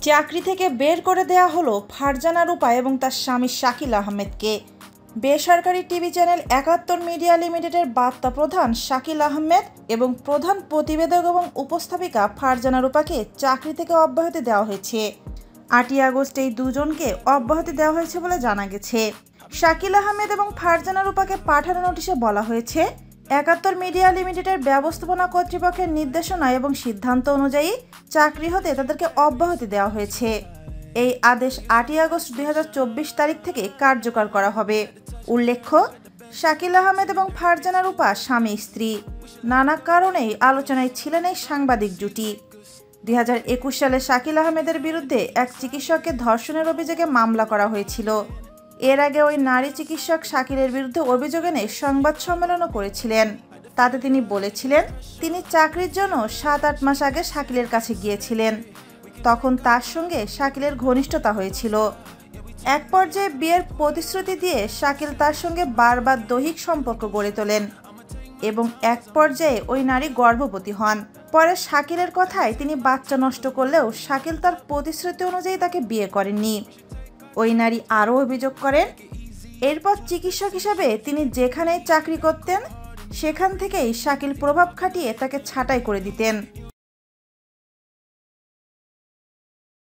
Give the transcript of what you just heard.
চাকরি থেকে বের করে দেয়া হলো ফারজানা রূপা এবং তার স্বামী শাকিল আহমেদকে। বেসরকারি টিভি চ্যানেল ৭১ মিডিয়া লিমিটেডের বার্তা প্রধান শাকিল আহমেদ এবং প্রধান প্রতিবেদক এবং উপস্থাপিকা ফারজানা রূপাকে চাকরি থেকে অব্যাহতি দেওয়া হয়েছে। ৮ই আগস্ট এই দুজনকে অব্যাহতি দেওয়া হয়েছে বলে জানা গেছে। শাকিল আহমেদ এবং ফারজানা রূপাকে পাঠানো নোটিশে বলা হয়েছে, ৭১ মিডিয়া লিমিটেডের ব্যবস্থাপনা কর্তৃপক্ষের নির্দেশনা এবং সিদ্ধান্ত অনুযায়ী চাকরি হতে তাদেরকে অব্যাহতি দেওয়া হয়েছে। এই আদেশ ৮ই আগস্ট ২০২৪ তারিখ থেকে কার্যকর করা হবে। উল্লেখ্য, শাকিল আহমেদ এবং ফারজানা রূপা স্বামী স্ত্রী। নানা কারণেই আলোচনায় ছিলেন এই সাংবাদিক জুটি। ২০২১ সালে শাকিল আহমেদের বিরুদ্ধে এক চিকিৎসককে ধর্ষণের অভিযোগে মামলা করা হয়েছিল। এর আগে ওই নারী চিকিৎসক শাকিলের বিরুদ্ধে অভিযোগ এনে সংবাদ সম্মেলনও করেছিলেন। তাতে তিনি বলেছিলেন, তিনি চাকরির জন্য ৭-৮ মাস আগে শাকিলের কাছে গিয়েছিলেন। তখন তার সঙ্গে শাকিলের ঘনিষ্ঠতা হয়েছিল। এক পর্যায়ে বিয়ের প্রতিশ্রুতি দিয়ে শাকিল তার সঙ্গে বারবার দৈহিক সম্পর্ক গড়ে তোলেন এবং এক পর্যায়ে ওই নারী গর্ভবতী হন। পরে শাকিলের কথায় তিনি বাচ্চা নষ্ট করলেও শাকিল তার প্রতিশ্রুতি অনুযায়ী তাকে বিয়ে করেননি। ওই নারী আরও অভিযোগ করেন, এরপর চিকিৎসক হিসাবে তিনি যেখানেই চাকরি করতেন সেখান থেকেই শাকিল প্রভাব খাটিয়ে তাকে ছাঁটাই করে দিতেন।